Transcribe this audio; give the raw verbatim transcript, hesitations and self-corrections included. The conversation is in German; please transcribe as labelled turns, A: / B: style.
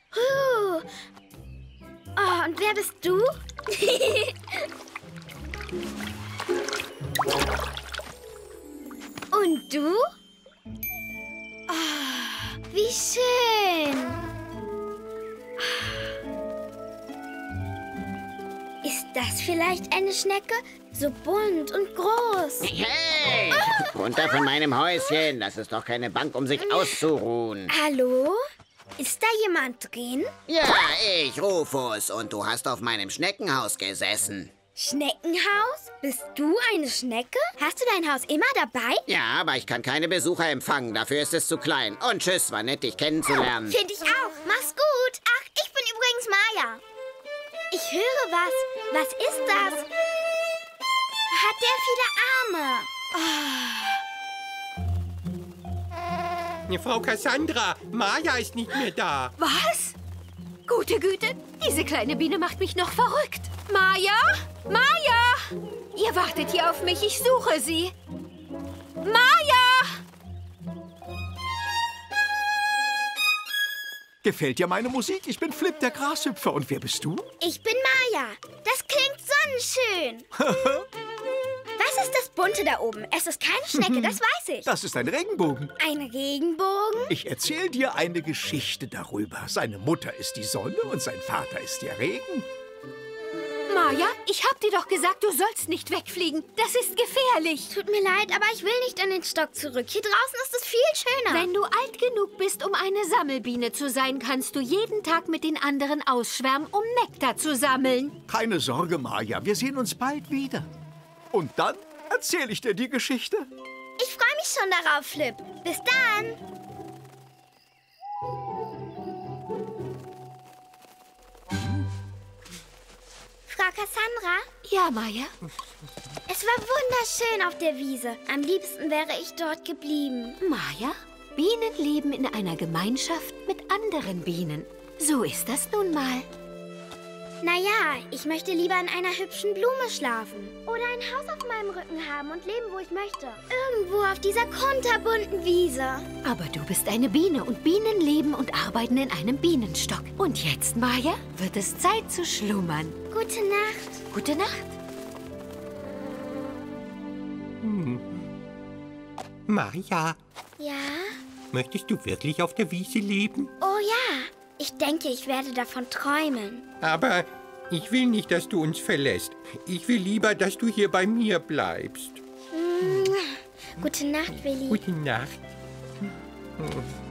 A: Huh. Oh, und wer bist du? Und du? Oh, wie schön. Ist das vielleicht eine Schnecke? So bunt und groß.
B: Hey! Runter von meinem Häuschen. Das ist doch keine Bank, um sich auszuruhen.
A: Hallo? Ist da jemand drin?
B: Ja, ich, Rufus. Und du hast auf meinem Schneckenhaus gesessen.
A: Schneckenhaus? Bist du eine Schnecke? Hast du dein Haus immer dabei?
B: Ja, aber ich kann keine Besucher empfangen. Dafür ist es zu klein. Und tschüss, war nett, dich kennenzulernen.
A: Finde ich auch. Mach's gut. Ach, ich bin übrigens Maya. Ich höre was. Was ist das? Hat der viele Arme? Oh.
C: Frau Cassandra, Maya ist nicht mehr da.
D: Was? Gute Güte, diese kleine Biene macht mich noch verrückt. Maya? Maya! Ihr wartet hier auf mich, ich suche sie. Maya!
E: Gefällt dir meine Musik? Ich bin Flip, der Grashüpfer. Und wer bist du?
A: Ich bin Maya. Das klingt sonnenschön. Was ist das Bunte da oben? Es ist keine Schnecke, das weiß ich.
E: Das ist ein Regenbogen.
A: Ein Regenbogen?
E: Ich erzähle dir eine Geschichte darüber. Seine Mutter ist die Sonne und sein Vater ist der Regen.
D: Maya, ich hab dir doch gesagt, du sollst nicht wegfliegen. Das ist gefährlich.
A: Tut mir leid, aber ich will nicht an den Stock zurück. Hier draußen ist es viel schöner.
D: Wenn du alt genug bist, um eine Sammelbiene zu sein, kannst du jeden Tag mit den anderen ausschwärmen, um Nektar zu sammeln.
E: Keine Sorge, Maya. Wir sehen uns bald wieder. Und dann erzähle ich dir die Geschichte.
A: Ich freue mich schon darauf, Flip. Bis dann. Frau Cassandra?
D: Ja, Maya?
A: Es war wunderschön auf der Wiese. Am liebsten wäre ich dort geblieben.
D: Maya, Bienen leben in einer Gemeinschaft mit anderen Bienen. So ist das nun mal.
A: Naja, ich möchte lieber in einer hübschen Blume schlafen. Oder ein Haus auf meinem Rücken haben und leben, wo ich möchte. Irgendwo auf dieser kunterbunten Wiese.
D: Aber du bist eine Biene und Bienen leben und arbeiten in einem Bienenstock. Und jetzt, Maya, wird es Zeit zu schlummern.
A: Gute Nacht.
D: Gute Nacht.
C: Hm. Maya,
A: Ja?
C: möchtest du wirklich auf der Wiese leben?
A: Oh ja. Ich denke, ich werde davon träumen.
C: Aber ich will nicht, dass du uns verlässt. Ich will lieber, dass du hier bei mir bleibst.
A: Mm. Gute Nacht, Willi.
C: Gute Nacht. Hm.